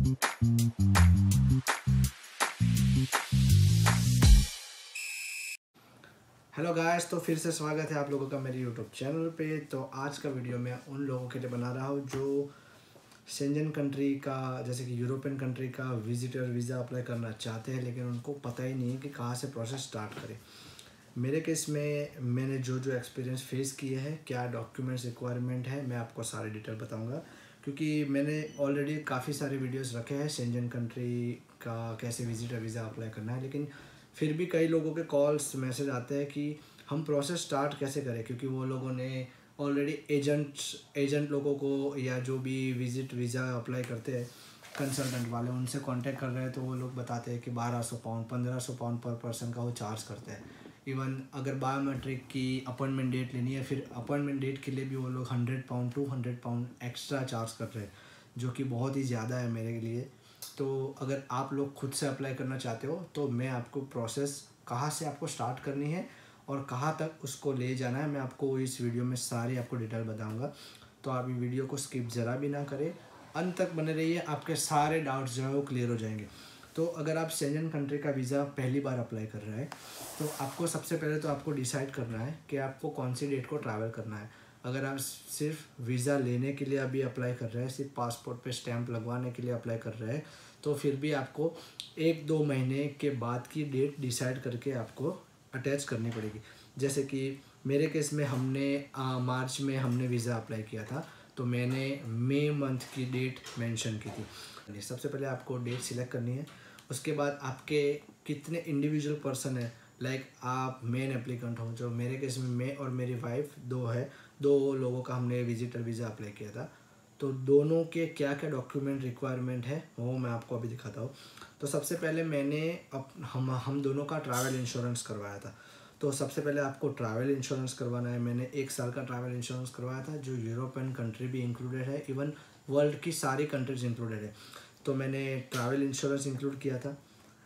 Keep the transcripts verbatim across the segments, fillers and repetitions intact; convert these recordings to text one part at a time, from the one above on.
Hello guys, तो फिर से स्वागत है आप लोगों का मेरे यूट्यूब चैनल पे। तो आज का वीडियो मैं उन लोगों के लिए बना रहा हूँ जो शेंजन कंट्री का, जैसे कि यूरोपियन कंट्री का विजिटर वीज़ा अप्लाई करना चाहते हैं, लेकिन उनको पता ही नहीं है कि कहाँ से प्रोसेस स्टार्ट करें। मेरे केस में मैंने जो जो एक्सपीरियंस फेस किए हैं, क्या डॉक्यूमेंट्स रिक्वायरमेंट है, मैं आपको सारी डिटेल बताऊँगा, क्योंकि मैंने ऑलरेडी काफ़ी सारे वीडियोस रखे हैं शेंजन कंट्री का कैसे विजिटर वीज़ा अप्लाई करना है। लेकिन फिर भी कई लोगों के कॉल्स मैसेज आते हैं कि हम प्रोसेस स्टार्ट कैसे करें, क्योंकि वो लोगों ने ऑलरेडी एजेंट्स एजेंट लोगों को या जो भी विजिट वीज़ा अप्लाई करते हैं कंसल्टेंट वाले, उनसे कांटेक्ट कर रहे हैं तो वो लोग बताते हैं कि बारह सौ पाउंड पंद्रह सौ पाउंड पर पर्सन का वो चार्ज करते हैं। इवन अगर बायोमेट्रिक की अपॉइंटमेंट डेट लेनी है, फिर अपॉइंटमेंट डेट के लिए भी वो लोग hundred pound two hundred pound extra charge कर रहे हैं, जो कि बहुत ही ज़्यादा है मेरे लिए। तो अगर आप लोग खुद से अप्लाई करना चाहते हो तो मैं आपको प्रोसेस कहाँ से आपको स्टार्ट करनी है और कहाँ तक उसको ले जाना है, मैं आपको इस वीडियो में सारी आपको डिटेल बताऊंगा। तो आप ये वीडियो को स्किप ज़रा भी ना करें, अंत तक बने रहिए, आपके सारे डाउट्स जो है वो क्लियर हो जाएंगे। तो अगर आप शेंजन कंट्री का वीज़ा पहली बार अप्लाई कर रहे हैं तो आपको सबसे पहले तो आपको डिसाइड करना है कि आपको कौन सी डेट को ट्रैवल करना है। अगर आप सिर्फ वीज़ा लेने के लिए अभी अप्लाई कर रहे हैं, सिर्फ पासपोर्ट पे स्टैंप लगवाने के लिए अप्लाई कर रहे हैं, तो फिर भी आपको एक दो महीने के बाद की डेट डिसाइड करके आपको अटैच करनी पड़ेगी। जैसे कि मेरे केस में हमने आ, मार्च में हमने वीज़ा अप्लाई किया था, तो मैंने मई मंथ की डेट मेंशन की थी। सबसे पहले आपको डेट सिलेक्ट करनी है, उसके बाद आपके कितने इंडिविजुअल पर्सन है, लाइक आप मेन एप्लीकेंट हो, जो मेरे केस में मैं और मेरी वाइफ दो है, दो लोगों का हमने विजिटर वीज़ा अप्लाई किया था। तो दोनों के क्या क्या डॉक्यूमेंट रिक्वायरमेंट है वो मैं आपको अभी दिखाता हूँ। तो सबसे पहले मैंने अप हम हम दोनों का ट्रैवल इंश्योरेंस करवाया था। तो सबसे पहले आपको ट्रैवल इंश्योरेंस करवाना है। मैंने एक साल का ट्रैवल इंश्योरेंस करवाया था, जो यूरोपियन कंट्री भी इंक्लूडेड है, इवन वर्ल्ड की सारी कंट्रीज इंक्लूडेड है। तो मैंने ट्रैवल इंश्योरेंस इंक्लूड किया था।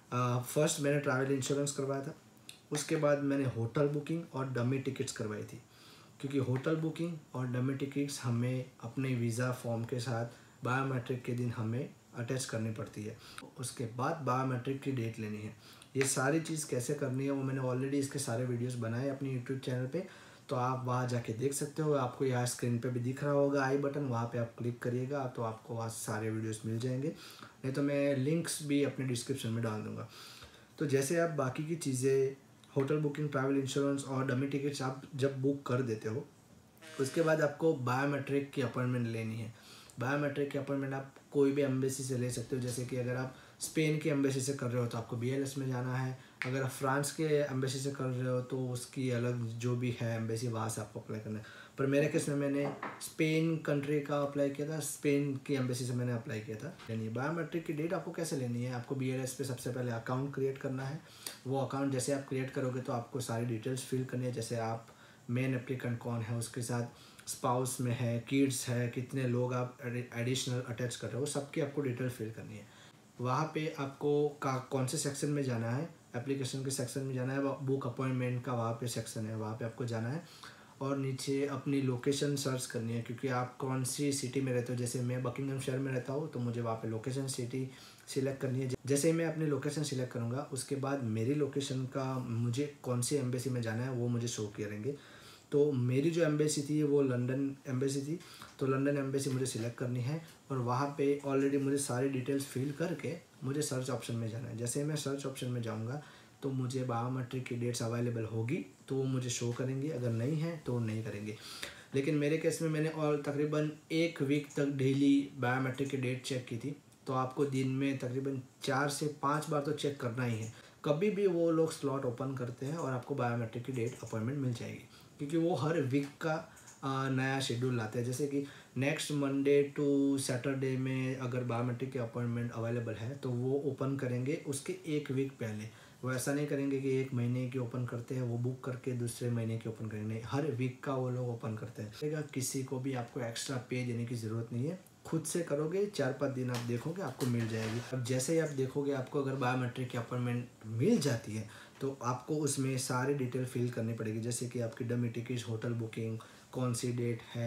फर्स्ट मैंने ट्रैवल इंश्योरेंस करवाया था, उसके बाद मैंने होटल बुकिंग और डमी टिकट्स करवाई थी, क्योंकि होटल बुकिंग और डमी टिकट्स हमें अपने वीज़ा फॉर्म के साथ बायोमेट्रिक के दिन हमें अटैच करनी पड़ती है। उसके बाद बायोमेट्रिक की डेट लेनी है। ये सारी चीज़ कैसे करनी है वो मैंने ऑलरेडी इसके सारे वीडियोस बनाए अपनी यूट्यूब चैनल पे, तो आप वहाँ जाके देख सकते हो। आपको यहाँ स्क्रीन पे भी दिख रहा होगा आई बटन, वहाँ पे आप क्लिक करिएगा तो आपको वहाँ सारे वीडियोस मिल जाएंगे, नहीं तो मैं लिंक्स भी अपने डिस्क्रिप्शन में डाल दूँगा। तो जैसे आप बाकी की चीज़ें, होटल बुकिंग, ट्रैवल इंश्योरेंस और डमी टिकट्स आप जब बुक कर देते हो, उसके बाद आपको बायोमेट्रिक की अपॉइंटमेंट लेनी है। बायोमेट्रिक की अपॉइंटमेंट आप कोई भी एम्बेसी से ले सकते हो। जैसे कि अगर आप स्पेन की एम्बेसी से कर रहे हो तो आपको बी एल एस में जाना है। अगर आप फ्रांस के एम्बेसी से कर रहे हो तो उसकी अलग जो भी है एम्बेसी, वहाँ से आपको अप्लाई करना है। पर मेरे केस में मैंने स्पेन कंट्री का अप्लाई किया था, स्पेन की एम्बेसी से मैंने अप्लाई किया था। यानी बायोमेट्रिक की डेट आपको कैसे लेनी है, आपको बी एल एस पे सबसे पहले अकाउंट क्रिएट करना है। वो अकाउंट जैसे आप क्रिएट करोगे तो आपको सारी डिटेल्स फिल करनी है, जैसे आप मेन एप्लीकेंट कौन है, उसके साथ स्पाउस में है, किड्स है, कितने लोग आप एडिशनल अटैच कर रहे हो, सबकी आपको डिटेल फिल करनी है। वहाँ पे आपको का कौन से सेक्शन में जाना है, एप्लीकेशन के सेक्शन में जाना है, बुक अपॉइंटमेंट का वहाँ पे सेक्शन है, वहाँ पे आपको जाना है। और नीचे अपनी लोकेशन सर्च करनी है, क्योंकि आप कौन सी सिटी में रहते हो। जैसे मैं बकिंगम शहर में रहता हूँ तो मुझे वहाँ पे लोकेशन सिटी सिलेक्ट करनी है। जैसे ही मैं अपनी लोकेशन सिलेक्ट करूँगा उसके बाद मेरी लोकेशन का मुझे कौन सी एम्बेसी में जाना है वो मुझे शो करेंगे। तो मेरी जो एम्बेसी थी वो लंदन एम्बेसी थी, तो लंदन एम्बेसी मुझे सिलेक्ट करनी है और वहाँ पे ऑलरेडी मुझे सारी डिटेल्स फिल करके मुझे सर्च ऑप्शन में जाना है। जैसे मैं सर्च ऑप्शन में जाऊँगा तो मुझे बायोमेट्रिक की डेट्स अवेलेबल होगी तो वो मुझे शो करेंगे, अगर नहीं है तो नहीं करेंगे। लेकिन मेरे केस में मैंने और तकरीबन एक वीक तक डेली बायोमेट्रिक की डेट चेक की थी। तो आपको दिन में तकरीबन चार से पाँच बार तो चेक करना ही है। कभी भी वो लोग स्लॉट ओपन करते हैं और आपको बायोमेट्रिक की डेट अपॉइंटमेंट मिल जाएगी, क्योंकि वो हर वीक का आ, नया शेड्यूल लाते हैं। जैसे कि नेक्स्ट मंडे टू सैटरडे में अगर बायोमेट्रिक की अपॉइंटमेंट अवेलेबल है तो वो ओपन करेंगे उसके एक वीक पहले। वो ऐसा नहीं करेंगे कि एक महीने की ओपन करते हैं वो बुक करके दूसरे महीने की ओपन करेंगे, नहीं, हर वीक का वो लोग ओपन करते हैं। किसी को भी आपको एक्स्ट्रा पे देने की ज़रूरत नहीं है, खुद से करोगे चार पाँच दिन आप देखोगे आपको मिल जाएगी। अब जैसे ही आप देखोगे आपको अगर बायोमेट्रिक की अपॉइंटमेंट मिल जाती है तो आपको उसमें सारी डिटेल फिल करनी पड़ेगी, जैसे कि आपकी डमी टिकट, होटल बुकिंग, कौन सी डेट है,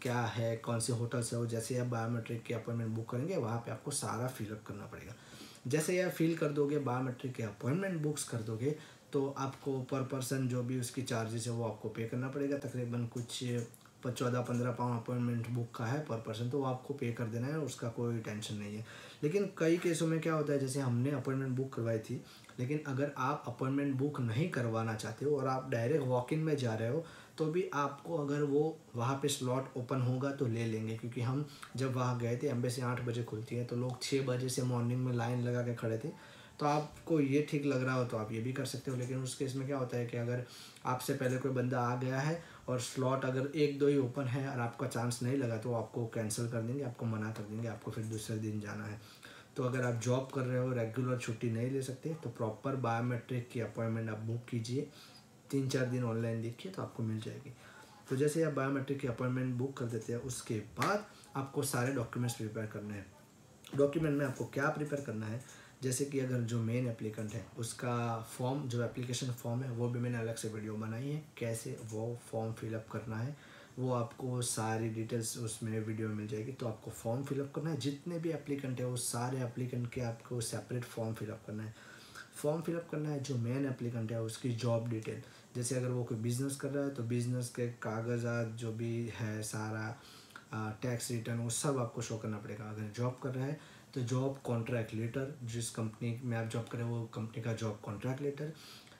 क्या है, कौन से होटल से हो। जैसे आप बायोमेट्रिक की अपॉइंटमेंट बुक करेंगे वहाँ पे आपको सारा फिलअप करना पड़ेगा। जैसे ही आप फिल कर दोगे, बायोमेट्रिक की अपॉइंटमेंट बुक्स कर दोगे, तो आपको पर पर्सन जो भी उसकी चार्जेस है वो आपको पे करना पड़ेगा। तकरीबन कुछ चौदह पंद्रह पाउंड अपॉइंटमेंट बुक का है पर पर्सन, तो वो आपको पे कर देना है, उसका कोई टेंशन नहीं है। लेकिन कई केसों में क्या होता है, जैसे हमने अपॉइंटमेंट बुक करवाई थी, लेकिन अगर आप अपॉइंटमेंट बुक नहीं करवाना चाहते हो और आप डायरेक्ट वॉक इन में जा रहे हो, तो भी आपको अगर वो वहाँ पे स्लॉट ओपन होगा तो ले लेंगे। क्योंकि हम जब वहाँ गए थे, एम्बेसी आठ बजे खुलती है, तो लोग छः बजे से मॉर्निंग में लाइन लगा के खड़े थे। तो आपको ये ठीक लग रहा हो तो आप ये भी कर सकते हो। लेकिन उस केस में क्या होता है कि अगर आपसे पहले कोई बंदा आ गया है और स्लॉट अगर एक दो ही ओपन है और आपका चांस नहीं लगा, तो आपको कैंसिल कर देंगे, आपको मना कर देंगे, आपको फिर दूसरे दिन जाना है। तो अगर आप जॉब कर रहे हो, रेगुलर छुट्टी नहीं ले सकते, तो प्रॉपर बायोमेट्रिक की अपॉइंटमेंट आप बुक कीजिए। तीन चार दिन ऑनलाइन देखिए तो आपको मिल जाएगी। तो जैसे आप बायोमेट्रिक की अपॉइंटमेंट बुक कर देते हैं, उसके बाद आपको सारे डॉक्यूमेंट्स प्रिपेयर करने हैं। डॉक्यूमेंट में आपको क्या प्रिपेयर करना है, जैसे कि अगर जो मेन एप्लीकेंट है उसका फॉर्म, जो एप्लीकेशन फॉर्म है, वो भी मैंने अलग से वीडियो बनाई है, कैसे वो फॉर्म फिलअप करना है, वो आपको सारी डिटेल्स उसमें वीडियो में मिल जाएगी। तो आपको फॉर्म फिलअप करना है, जितने भी एप्लीकेंट है वो सारे एप्लीकेंट के आपको सेपरेट फॉर्म फिलअप करना है। फॉर्म फिलअप करना है जो मेन एप्लीकेंट है उसकी जॉब डिटेल, जैसे अगर वो कोई बिज़नेस कर रहा है तो बिज़नेस के कागजात जो भी है सारा, टैक्स रिटर्न, वो सब आपको शो करना पड़ेगा। अगर जॉब कर रहा है तो जॉब कॉन्ट्रैक्ट लेटर, जिस कंपनी में आप जॉब कर रहे हो वो कंपनी का जॉब कॉन्ट्रैक्ट लेटर,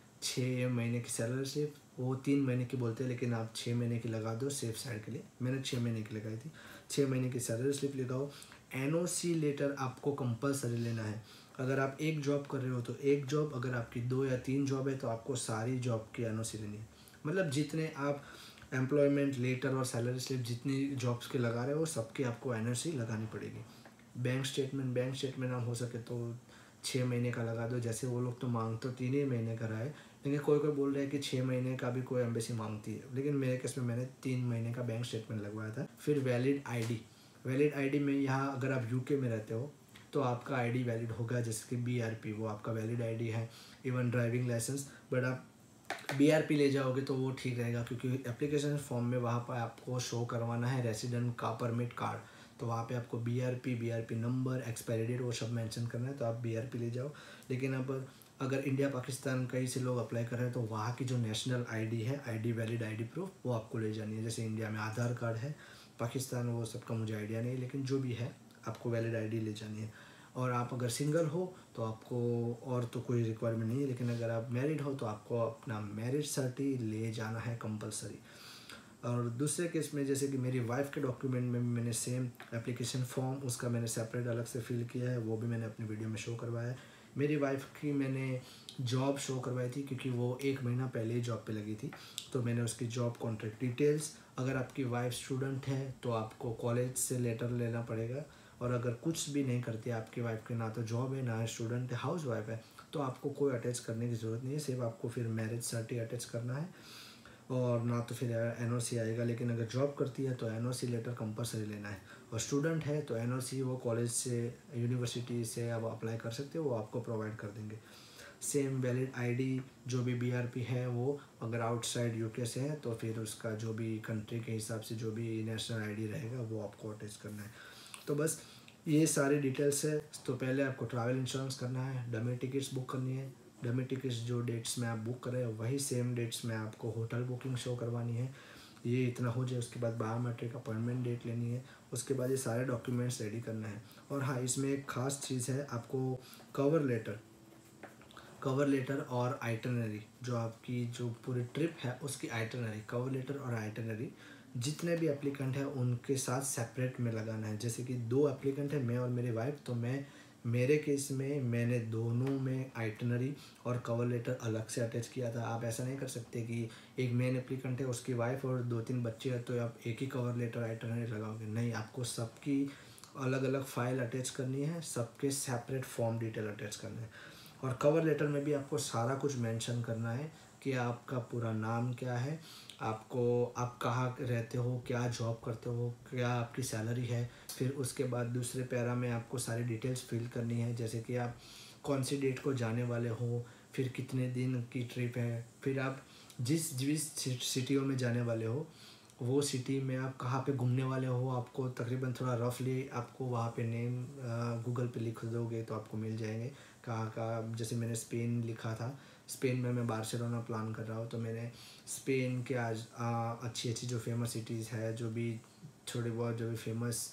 छः महीने की सैलरी स्लिप, वो तीन महीने की बोलते हैं लेकिन आप छः महीने की लगा दो सेफ साइड के लिए, मैंने छः महीने की लगाई थी। छः महीने की सैलरी स्लिप लगाओ। एन ओ सी लेटर आपको कंपलसरी लेना है। अगर आप एक जॉब कर रहे हो तो एक जॉब, अगर आपकी दो या तीन जॉब है तो आपको सारी जॉब की एन ओ सी लेनी है। मतलब जितने आप एम्प्लॉयमेंट लेटर और सैलरी स्लिप जितनी जॉब्स के लगा रहे हो सबकी आपको एन ओ सी लगानी पड़ेगी। बैंक स्टेटमेंट बैंक स्टेटमेंट आप हो सके तो छः महीने का लगा दो। जैसे वो लोग तो मांग तो तीन ही महीने का रहा है, लेकिन कोई कोई बोल रहे हैं कि छः महीने का भी कोई एम्बेसी मांगती है, लेकिन मेरे केस में मैंने तीन महीने का बैंक स्टेटमेंट लगवाया था। फिर वैलिड आईडी, वैलिड आईडी में यहाँ अगर आप यूके में रहते हो तो आपका आईडी वैलिड होगा, जैसे कि बीआरपी, वो आपका वैलिड आईडी है। इवन ड्राइविंग लाइसेंस, बट आप बीआरपी ले जाओगे तो वो ठीक रहेगा, क्योंकि एप्लीकेशन फॉर्म में वहाँ पर आपको शो करवाना है रेसिडेंट का परमिट कार्ड, तो वहाँ पे आपको BRP, BRP number, expiry date वो सब मेंशन करना है, तो आप बीआरपी ले जाओ। लेकिन अब अगर इंडिया पाकिस्तान कहीं से लोग अप्लाई कर रहे हैं तो वहाँ की जो नेशनल आईडी है, आईडी वैलिड आईडी प्रूफ, वो आपको ले जानी है। जैसे इंडिया में आधार कार्ड है, पाकिस्तान वो सबका मुझे आइडिया नहीं, लेकिन जो भी है आपको वैलिड आईडी ले जानी है। और आप अगर सिंगल हो तो आपको और तो कोई रिक्वायरमेंट नहीं है, लेकिन अगर आप मैरिड हो तो आपको अपना मैरिज सर्टी ले जाना है कंपलसरी। और दूसरे केस में जैसे कि मेरी वाइफ के डॉक्यूमेंट में भी मैंने सेम एप्लीकेशन फॉर्म, उसका मैंने सेपरेट अलग से फिल किया है, वो भी मैंने अपनी वीडियो में शो करवाया है। मेरी वाइफ की मैंने जॉब शो करवाई थी क्योंकि वो एक महीना पहले ही जॉब पे लगी थी, तो मैंने उसकी जॉब कॉन्ट्रैक्ट डिटेल्स। अगर आपकी वाइफ स्टूडेंट है तो आपको कॉलेज से लेटर लेना पड़ेगा, और अगर कुछ भी नहीं करती आपकी वाइफ के, ना तो जॉब है ना स्टूडेंट है, हाउस वाइफ है, तो आपको कोई अटैच करने की ज़रूरत नहीं है। सिर्फ आपको फिर मैरिज सर्टी अटैच करना है और ना तो फिर एन ओ सी आएगा। लेकिन अगर जॉब करती है तो N O C letter compulsory लेना है, और स्टूडेंट है तो एन ओ सी वो कॉलेज से, यूनिवर्सिटी से आप अप्लाई कर सकते हो, वो आपको प्रोवाइड कर देंगे। सेम वैलिड आईडी जो भी बीआरपी है, वो अगर आउटसाइड यूके से है तो फिर उसका जो भी कंट्री के हिसाब से जो भी नेशनल आईडी रहेगा वो आपको अटैच करना है। तो बस ये सारी डिटेल्स है। तो पहले आपको ट्रैवल इंश्योरेंस करना है, डमी टिकट्स बुक करनी है, डमी टिकट्स जो डेट्स में आप बुक करें वही सेम डेट्स में आपको होटल बुकिंग शो करवानी है। ये इतना हो जाए उसके बाद बायोमेट्रिक अपॉइंटमेंट डेट लेनी है, उसके बाद ये सारे डॉक्यूमेंट्स रेडी करना है। और हाँ, इसमें एक ख़ास चीज़ है, आपको कवर लेटर कवर लेटर और आइटनरी, जो आपकी जो पूरी ट्रिप है उसकी आइटनरी, कवर लेटर और आइटनरी जितने भी एप्लीकेंट हैं उनके साथ सेपरेट में लगाना है। जैसे कि दो एप्लीकेंट हैं, मैं और मेरी वाइफ, तो मैं मेरे केस में मैंने दोनों में आइटनरी और कवर लेटर अलग से अटैच किया था। आप ऐसा नहीं कर सकते कि एक मेन एप्लीकेंट है उसकी वाइफ और दो तीन बच्चे हैं तो आप एक ही कवर लेटर आइटनरी लगाओगे, नहीं, आपको सबकी अलग अलग फाइल अटैच करनी है, सबके सेपरेट फॉर्म डिटेल अटैच करना है। और कवर लेटर में भी आपको सारा कुछ मेंशन करना है कि आपका पूरा नाम क्या है, आपको आप कहाँ रहते हो, क्या जॉब करते हो, क्या आपकी सैलरी है। फिर उसके बाद दूसरे पैरा में आपको सारी डिटेल्स फिल करनी है, जैसे कि आप कौन सी डेट को जाने वाले हो, फिर कितने दिन की ट्रिप है, फिर आप जिस जिस सिटियों में जाने वाले हो वो सिटी में आप कहाँ पे घूमने वाले हो, आपको तकरीबन थोड़ा रफली आपको वहाँ पे नेम गूगल पे लिख दोगे तो आपको मिल जाएंगे कहाँ का। जैसे मैंने स्पेन लिखा था, स्पेन में मैं बार्सिलोना प्लान कर रहा हूँ, तो मैंने स्पेन के आज आ, अच्छी अच्छी जो फेमस सिटीज़ है, जो भी थोड़ी बहुत जो भी फेमस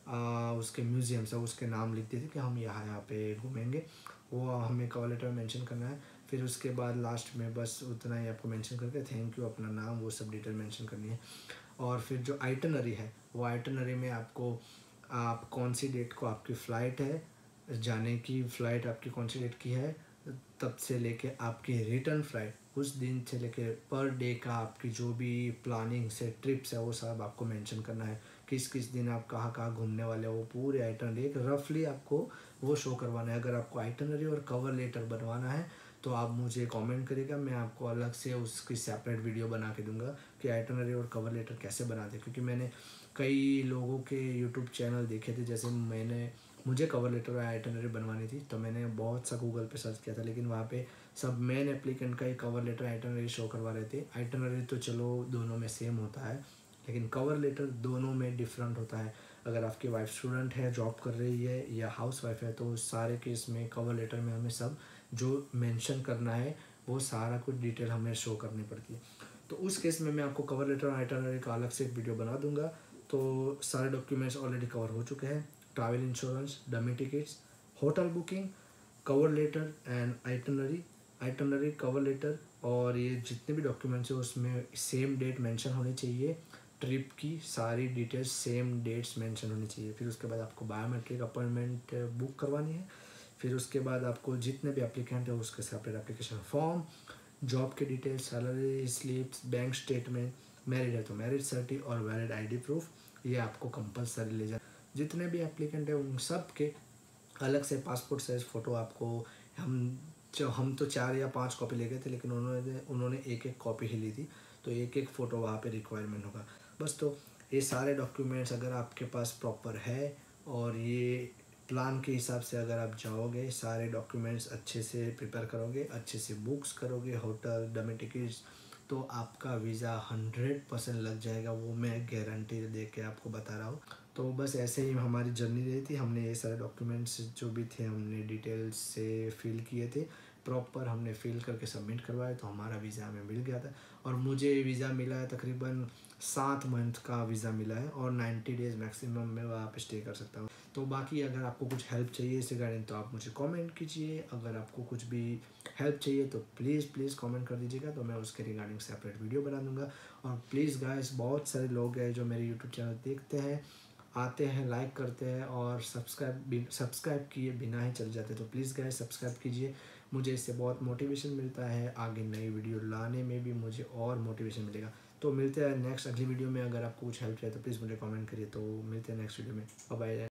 उसके म्यूज़ियम्स है, उसके नाम लिख दिए थे कि हम यहाँ यहाँ पे घूमेंगे। वो हमें कवर लेटर में मेंशन करना है। फिर उसके बाद लास्ट में बस उतना ही आपको मेंशन करके थैंक यू, अपना नाम, वो सब डिटेल मेंशन करनी है। और फिर जो आइटनरी है, वो आइटनरी में आपको आप कौन सी डेट को आपकी फ़्लाइट है, जाने की फ़्लाइट आपकी कौन सी डेट की है, तब से लेके आपकी रिटर्न फ़्लाइट, उस दिन से लेके पर डे का आपकी जो भी प्लानिंग से ट्रिप्स है वो सब आपको मेंशन करना है। किस किस दिन आप कहाँ कहाँ घूमने वाले हो, वो पूरे आइटनरी एक रफली आपको वो शो करवाना है। अगर आपको आइटनरी और कवर लेटर बनवाना है तो आप मुझे कमेंट करिएगा, मैं आपको अलग से उसकी सेपरेट वीडियो बना के दूंगा कि आइटनरी और कवर लेटर कैसे बनाते। क्योंकि मैंने कई लोगों के यूट्यूब चैनल देखे थे, जैसे मैंने मुझे कवर लेटर और आइटनरी बनवानी थी तो मैंने बहुत सा गूगल पे सर्च किया था, लेकिन वहाँ पे सब मेन एप्लीकेंट का ही कवर लेटर आइटनरी शो करवा रहे थे। आइटनरी तो चलो दोनों में सेम होता है, लेकिन कवर लेटर दोनों में डिफरेंट होता है। अगर आपकी वाइफ स्टूडेंट है, जॉब कर रही है, या हाउस वाइफ है, तो सारे केस में कवर लेटर में हमें सब जो मेंशन करना है वो सारा कुछ डिटेल हमें शो करनी पड़ती है। तो उस केस में मैं आपको कवर लेटर और आइटनरी का अलग से एक वीडियो बना दूंगा। तो सारे डॉक्यूमेंट्स ऑलरेडी कवर हो चुके हैं, travel insurance, dummy tickets, hotel booking, cover letter and itinerary, itinerary, cover letter, और ये जितने भी डॉक्यूमेंट्स हैं उसमें सेम डेट मेंशन होनी चाहिए। ट्रिप की सारी डिटेल्स सेम डेट्स मेंशन होनी चाहिए। फिर उसके बाद आपको बायोमेट्रिक अपॉइंटमेंट बुक करवानी है। फिर उसके बाद आपको जितने भी एप्लीकेंट है उसके सेपरेट एप्लीकेशन फॉर्म, जॉब के details, salary slips, bank statement, married है तो मैरिज सर्टी और वैलिड आईडी प्रूफ, ये आपको कंपलसरी ले जाना। जितने भी एप्लीकेंट है उन सब के अलग से पासपोर्ट साइज़ फ़ोटो आपको, हम जो हम तो चार या पांच कॉपी ले गए थे, लेकिन उन्होंने उन्होंने एक एक कॉपी ही ली थी, तो एक एक फ़ोटो वहाँ पे रिक्वायरमेंट होगा बस। तो ये सारे डॉक्यूमेंट्स अगर आपके पास प्रॉपर है और ये प्लान के हिसाब से अगर आप जाओगे, सारे डॉक्यूमेंट्स अच्छे से प्रिपेयर करोगे, अच्छे से बुक्स करोगे, होटल, डमी टिकट्स, तो आपका वीज़ा हंड्रेड परसेंट लग जाएगा। वो मैं गारंटी दे के आपको बता रहा हूँ। तो बस ऐसे ही हमारी जर्नी रही थी। हमने ये सारे डॉक्यूमेंट्स जो भी थे हमने डिटेल्स से फिल किए थे, प्रॉपर हमने फिल करके सबमिट करवाया, तो हमारा वीज़ा हमें मिल गया था। और मुझे वीज़ा मिला है तकरीबन सात मंथ का वीज़ा मिला है, और नाइन्टी डेज़ मैक्सिमम मैं वहाँ पे स्टे कर सकता हूँ। तो बाकी अगर आपको कुछ हेल्प चाहिए इस रिगार्डिंग तो आप मुझे कमेंट कीजिए। अगर आपको कुछ भी हेल्प चाहिए तो प्लीज़ प्लीज़ कमेंट कर दीजिएगा, तो मैं उसके रिगार्डिंग सेपरेट वीडियो बना दूंगा। और प्लीज़ गाइस, बहुत सारे लोग हैं जो मेरे यूट्यूब चैनल देखते हैं, आते हैं, लाइक करते हैं, और सब्सक्राइब सब्सक्राइब किए बिना ही चले जाते हैं। तो प्लीज़ गाइस सब्सक्राइब कीजिए, मुझे इससे बहुत मोटिवेशन मिलता है, आगे नई वीडियो लाने में भी मुझे और मोटिवेशन मिलेगा। तो मिलते हैं नेक्स्ट अगली वीडियो में। अगर आपको कुछ हेल्प चाहिए तो प्लीज़ मुझे कमेंट करिए। तो मिलते हैं नेक्स्ट वीडियो में, बाय बाय।